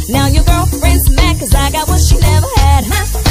Now your girlfriend's mad 'cause I got what she never had.